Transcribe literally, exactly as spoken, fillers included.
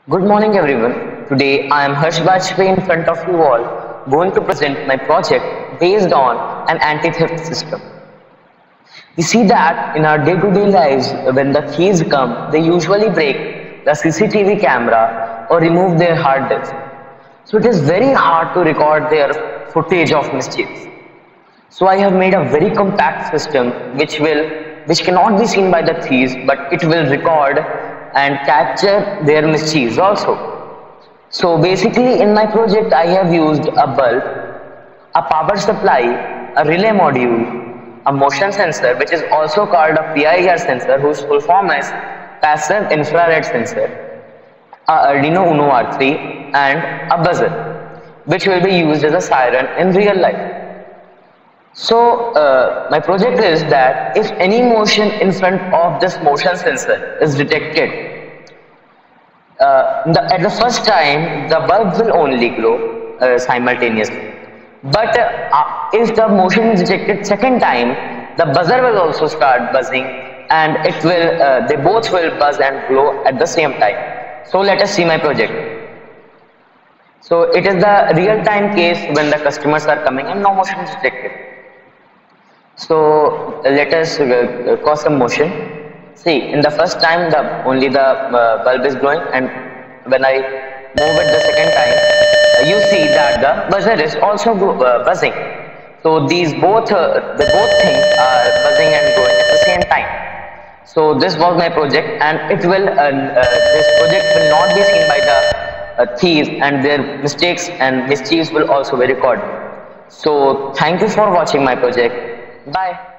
Good morning everyone. Today I am Harsh Bajpayee in front of you all going to present my project based on an anti-theft system. We see that in our day-to-day lives when the thieves come, they usually break the C C T V camera or remove their hard disk. So it is very hard to record their footage of mischief. So I have made a very compact system which will which cannot be seen by the thieves, but it will record and capture their mischiefs also. So basically in my project I have used a bulb, a power supply, a relay module, a motion sensor which is also called a P I R sensor whose full form is passive infrared sensor, a Arduino Uno R three and a buzzer which will be used as a siren in real life. So uh, my project is that if any motion in front of this motion sensor is detected, uh, the, at the first time the bulb will only glow uh, simultaneously. But uh, if the motion is detected second time, the buzzer will also start buzzing and it will uh, they both will buzz and glow at the same time. So let us see my project. So it is the real time case when the customers are coming and no motion is detected. So let us uh, cause some motion. See, in the first time the only the uh, bulb is glowing, and when I move it the second time, uh, you see that the buzzer is also uh, buzzing. So these both uh, the both things are buzzing and glowing at the same time. So this was my project, and it will uh, uh, this project will not be seen by the uh, thieves, and their mistakes and mischiefs will also be recorded. So thank you for watching my project. Bye.